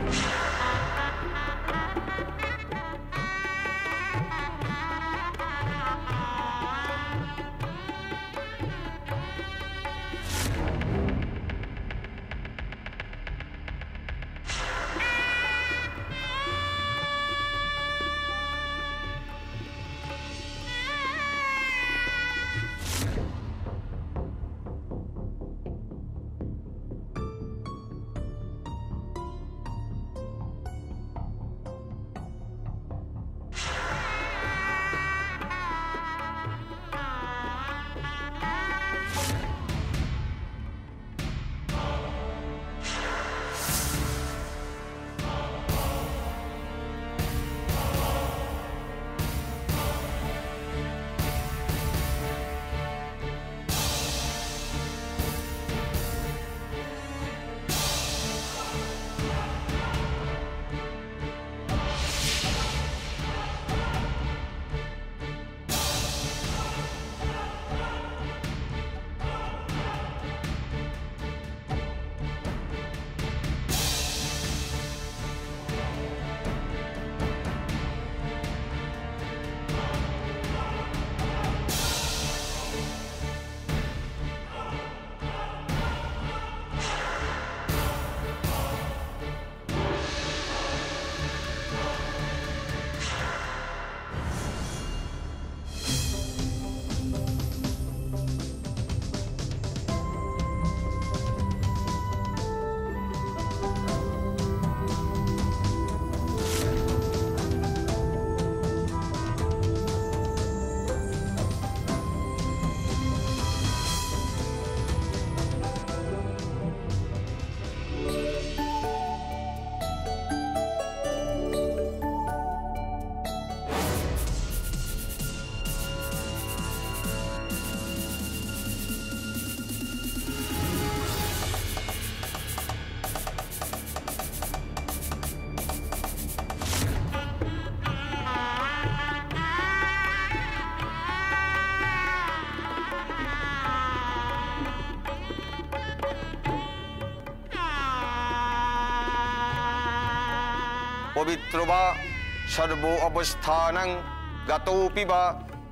पवित्रो वा सर्वो अवस्थानं गतोऽपि वा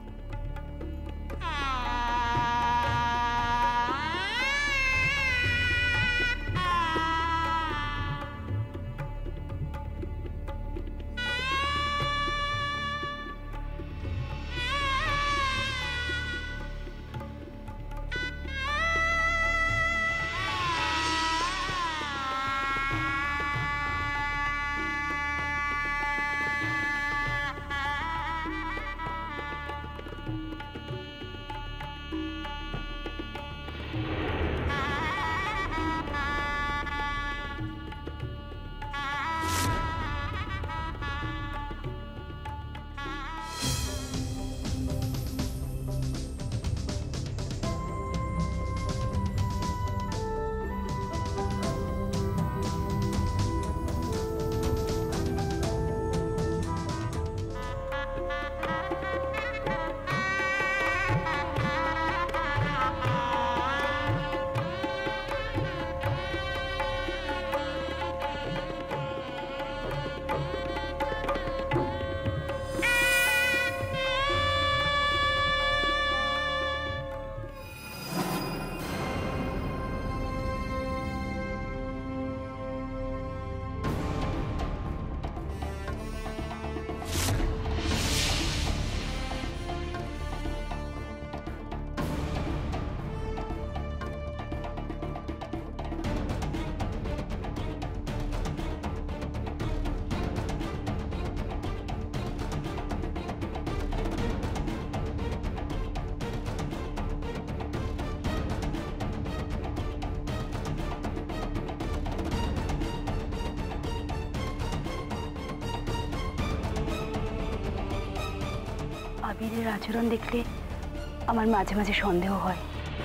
আবিরের আচরণ দেখলে আমার মাঝে মাঝে সন্দেহ হয়।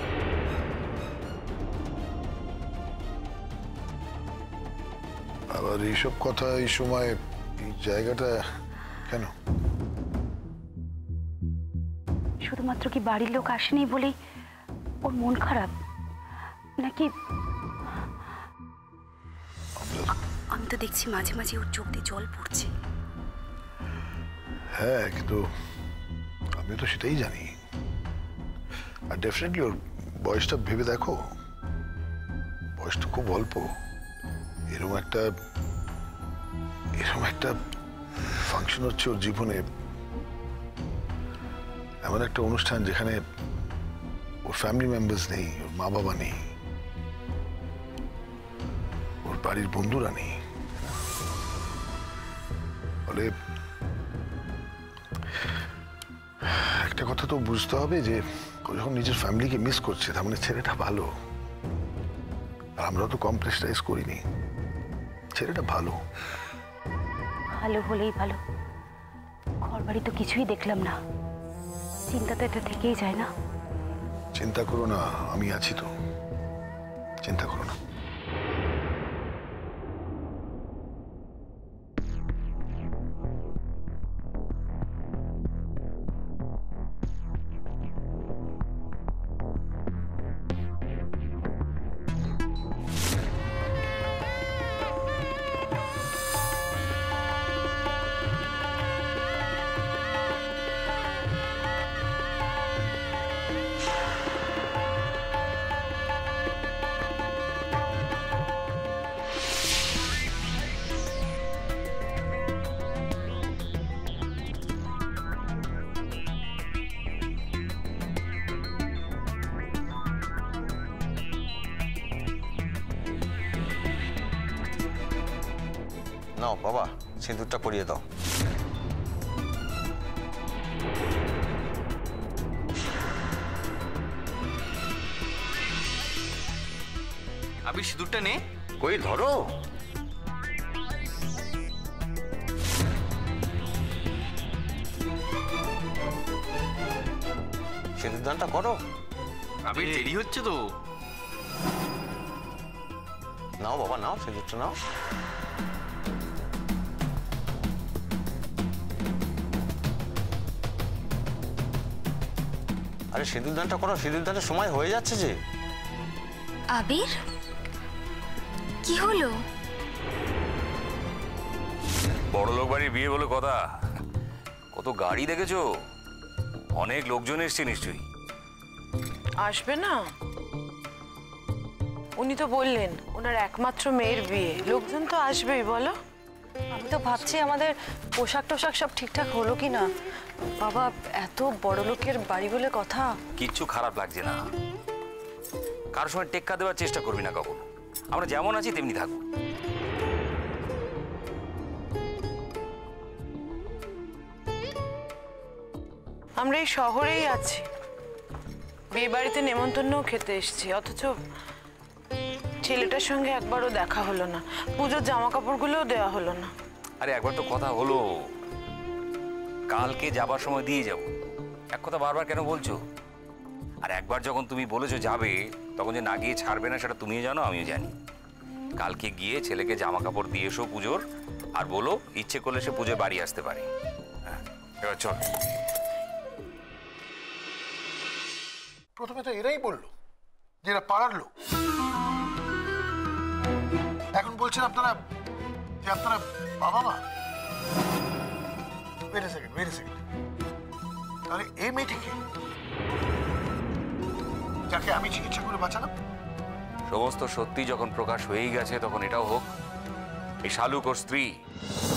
আবার এইসব কথা এই সময় এই জায়গাটা কেন? শুধুমাত্র কি বাড়ির লোক আসেনি বলেই ওর মন খারাপ, নাকি আমি আমি তো দেখছি মাঝে মাঝে ওর চোখ দিয়ে জল পড়ছে। হ্যাঁ, কিন্তু আমি তো সেটাই জানি। আর ডেফিনেটলি ওর বয়সটা ভেবে দেখো, বয়সটা খুব অল্প। এরকম একটা ফাংশন হচ্ছে ওর জীবনে, এমন একটা অনুষ্ঠান যেখানে ওর ফ্যামিলি মেম্বার্স নেই, ওর মা বাবা নেই, ওর বাড়ির বন্ধুরা নেই। ফলে একটা কথা তো বুঝতে হবে যে ও যখন নিজের ফ্যামিলিকে মিস করছে তার মানে ছেলেটা ভালো। আর আমরা তো কম প্রেসারাইজ করিনি, ছেলেটা ভালো। ভালো হলেই ভালো, ঘর বাড়ি তো কিছুই দেখলাম না, চিন্তা তো এটা থেকেই যায় না। চিন্তা করো না, আমি আছি তো, চিন্তা করো না। নাও বাবা, সিঁদুরটা পরিয়ে দাও। আবির সিঁদুরটা নে। কই ধরো। সিঁদুর দানটা করো। আবির দেরি হচ্ছে তো। নাও বাবা, নাও সিঁদুরটা নাও। আরে সিঁদুর দানটা করো, সিঁদুর দানের সময় হয়ে যাচ্ছে যে। আবির, কি হলো? বড়লোক বাড়ির বিয়ে বলে কথা, কত গাড়ি দেখেছো, অনেক লোকজন এসছে নিশ্চয়ই। আসবে না? উনি তো বললেন ওনার একমাত্র মেয়ের বিয়ে, লোকজন তো আসবেই। বলো। আমি তো ভাবছি আমাদের পোশাক টোশাক সব ঠিকঠাক হলো কি না। বাবা, এত বড় লোকের বাড়ি বলে কথা। কিচ্ছু খারাপ লাগছে না, কারোর সময় টেক্কা দেওয়ার চেষ্টা করবি না কখনো। আমরা যেমন আছি তেমনি থাকবো। আমরা এই শহরেই আছি, বিয়ে বাড়িতে নেমন্তন্নও খেতে এসেছি, অথচ ছেলেটার সঙ্গে একবারও দেখা হলো না, পুজোর জামা কাপড়গুলোও দেওয়া হলো না। আরে একবার তো কথা হলো, কালকে যাবার সময় দিয়ে যাব। এক কথা বারবার কেন বলছো? আর একবার যখন তুমি বলেছো যাবে, তখন যে না গিয়ে ছাড়বে না সেটা তুমিও জানো, আমিও জানি। কালকে গিয়ে ছেলেকে জামা কাপড় দিয়ে এসো পুজোর, আর বলো ইচ্ছে করলে সে পুজোয় বাড়ি আসতে পারে। হ্যাঁ, এবার চল। প্রথমে তো এরাই বললো যে এরা পাড়ার লোক, এখন বলছেন আপনারা যে আপনারা বাবা মা। Wait a second. তাহলে এই মেয়েটিকে, যাকে আমি চিকিৎসা করে বাঁচালাম, সমস্ত সত্যি যখন প্রকাশ হয়েই গেছে তখন এটাও হোক। এই শালুক ওর স্ত্রী।